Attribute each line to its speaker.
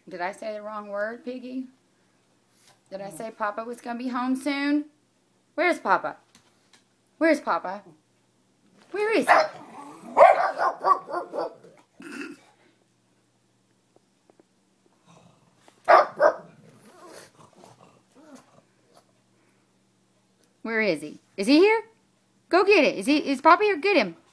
Speaker 1: Did I say the wrong word, Piggy? Did I say Papa was going to be home soon? Where's Papa? Where's Papa? Where is he? Where is he? Is he here? Go get it. Is Papa here? Get him.